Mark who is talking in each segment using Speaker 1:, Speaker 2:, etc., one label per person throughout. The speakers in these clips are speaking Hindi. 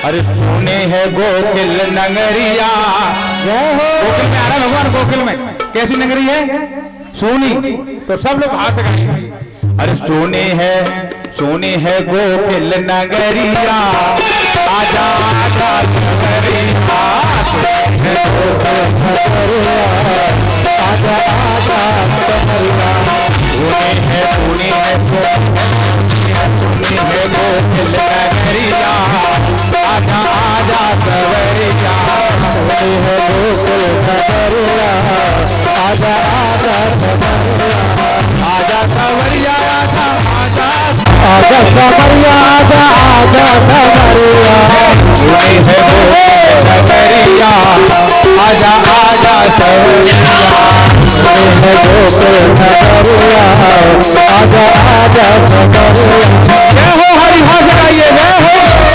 Speaker 1: अरे सुने है गोकुल नगरिया, गोकुल में आ रहा भगवान, गोकुल में कैसी नगरी है सोनी, तो सब लोग हाथ से गाएंगे। अरे सुने है गोकुल नगरिया, आजा आजा नगरिया, आजा आजा नगरिया, सुने है गोकुल नगरिया, आजा आजा सवरिया, सुने है गोकुल नगरिया, आजा आजा सवरिया, आजा सवरिया, आजा आजा आजा सवरिया, आजा आजा सवरिया, सुने है गोकुल नगरिया, आजा आजा सवरिया, सुने है गोकुल नगरिया, आजा आजा सवरिया। जय हो हरि भाष गाइए, जय हो।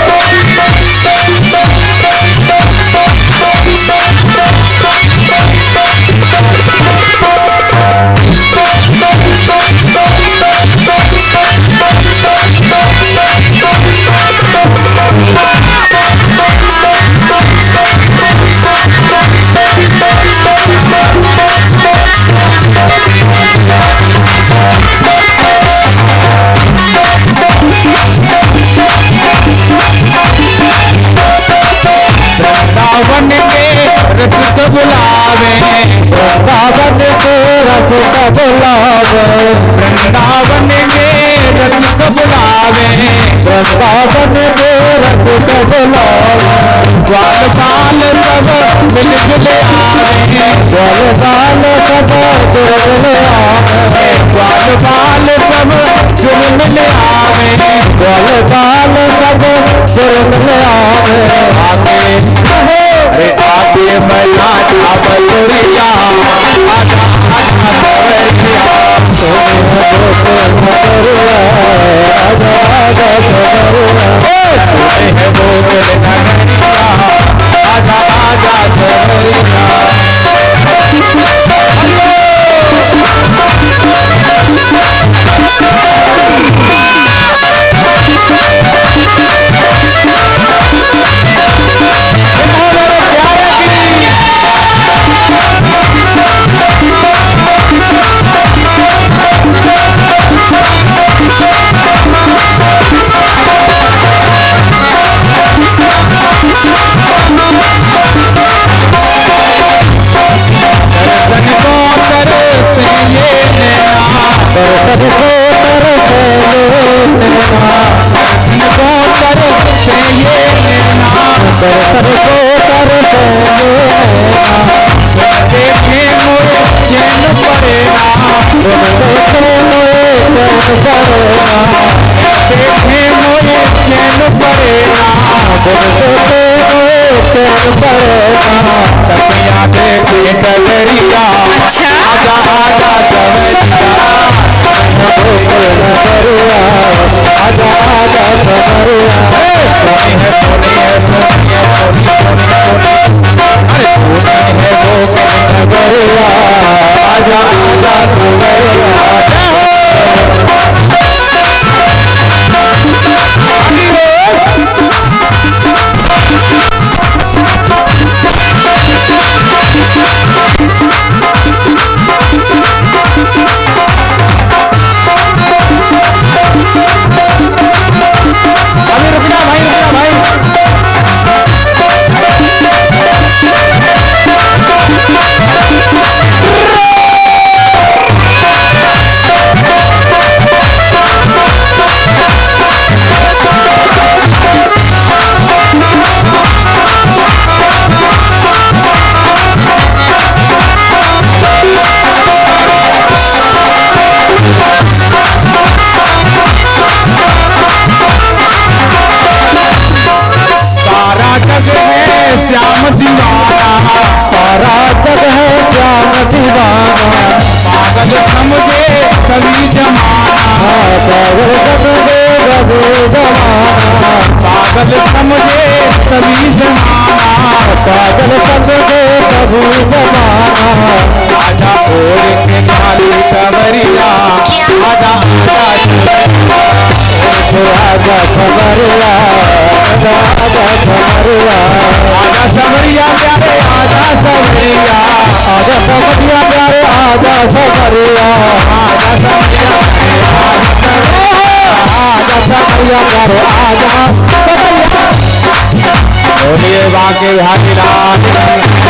Speaker 1: वृंदावन के रस बुलावे, वृंदावन के रस बुलावे, वृंदावन के रस बुलावे, वृंदावन के रस बुलावे, ग्वाल बाल सब मिल जुले आवे, ग्वाल बाल सब जुले आवे, ग्वाल बाल सब जुल मिले आवे, ग्वाल बाल सब जुल मिले आवे, अरे आगे बजा बलुरिया, आजा आजा सवरिया, सोने है गोकुल नगरिया, आजा आजा सवरिया, सोने है गोकुल नगरिया, आजा आजा सवरिया। आजा ओढ़ के नाली सवरिया, आजा आजा आजा सवरिया,
Speaker 2: आजा आजा सवरिया,
Speaker 1: आजा सवरिया प्यारे आजा सवरिया,
Speaker 2: आजा सवरिया प्यारे आजा सवरिया,
Speaker 1: आजा सवरिया
Speaker 2: आजा सवरिया प्यारे आजा सवरिया।
Speaker 1: बोलिए बाके बिहारी लाल।